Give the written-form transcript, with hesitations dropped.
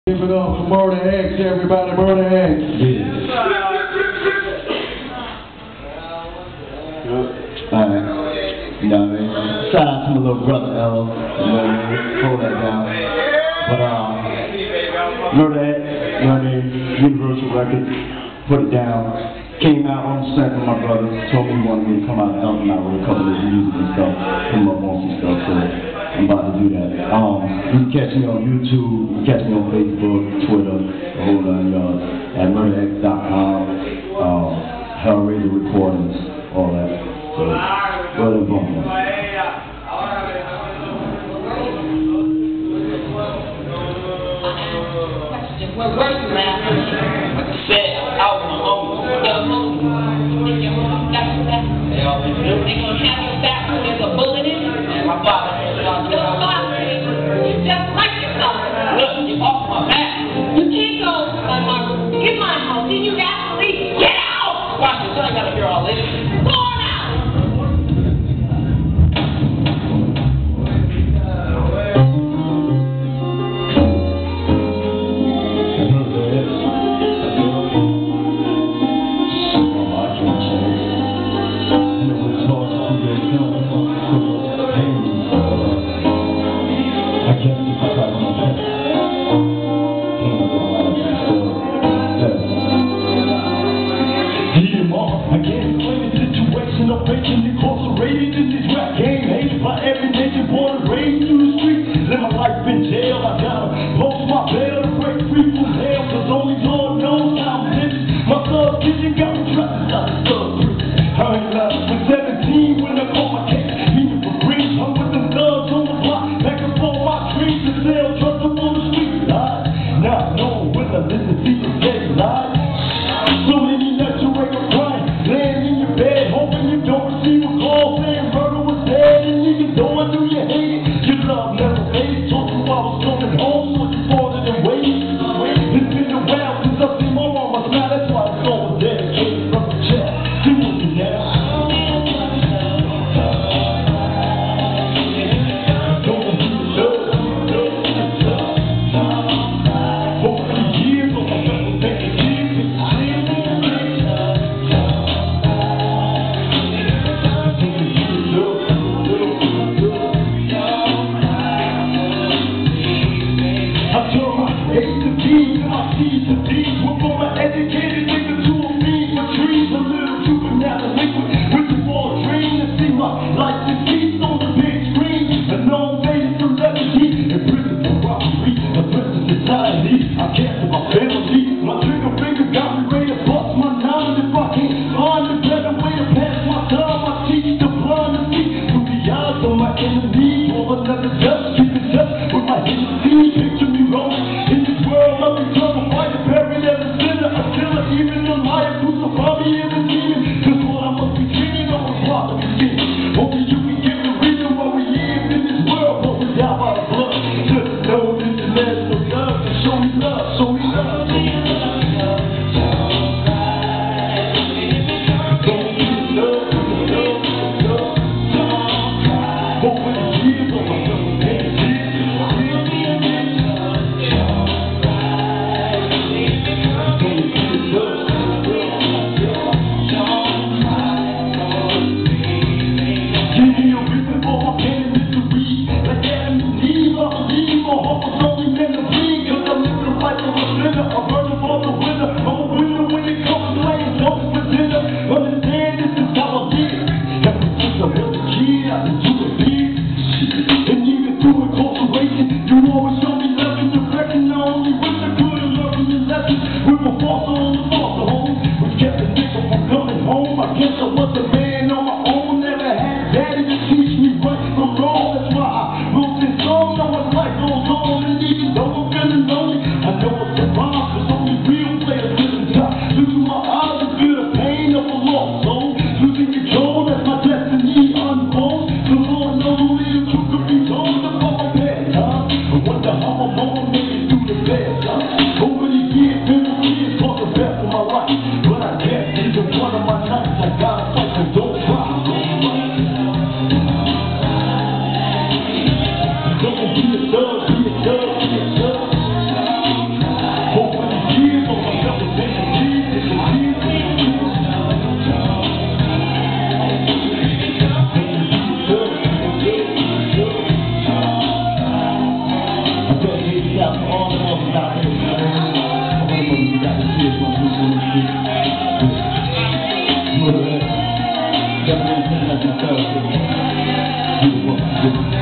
Give it up for Murder X, everybody, Murder X. Yeah. Alright, you know what I mean? Shout out to my little brother, L. You know what I mean? Hold that down. But, Murder X, you know what I mean? Universal Records, put it down. Came out on the strength of my brother, told me he wanted me to come out and help him out with a couple of his music and stuff, come up on some stuff, so I'm about to do that. You can catch me on YouTube, you can catch me on Facebook, Twitter, the whole 9 yards, at murderx.com, Hellraiser Recordings, all that. So, go ahead and bump it. We're working, man. Like I said, out on my own. Think your mom got your back? They always do. They gonna have your back when there's a bullet in it. And my father has it on your father. You just like your father. Look, you're off my back. You can't go, Margaret. Get my house. Then you got to leave. Get out! Watch this. I gotta hear all this. Go on out! Incarcerated in this rap game, hated by every nation, born and raised through the streets. Live my life in jail, I gotta post my bail to break free from hell, cause only Lord knows how I'm living. My thug vision got me trapped out of thug prison. I ain't lying, was 17 when I caught my case, meaning for rings. I'm with them thugs on the block, back and forth my dreams to sell drugs up on the street. Not knowing when I listen to the dead lies. So many nights you wake up crying, laying in your bed, hoping you don't receive a call saying murder was dead, and even though I knew you hated, your love never faded. Told you I was coming home, so you farted and waited. It's been a while since I've seen my mama smile, that's why the song was dedicated from the chest. She was the now. Educated nigga to a fiend for trees, a little juvenile liquid with the ball dream to see my life is peace on the big screen. A known face celebrity in prison for robbery, a prison society. I care for my family. My trigger finger got me ready to bust my nine. If I can't find a better way to pass my time, I teach the blind to see through the eyes of my enemy. Or another just keep in touch with my hidden seed. Picture me rolling in this world of the trouble, fighting buried as a sinner. Even the liar crucify me as a demon, cause what I must be dreaming of is what we see. Only you can give the reason why we live in this world, but we die by the blood. Just know this is national love, and show me love, show me love. But I guess either one of my nights I gotta fight the myself. Do what I do.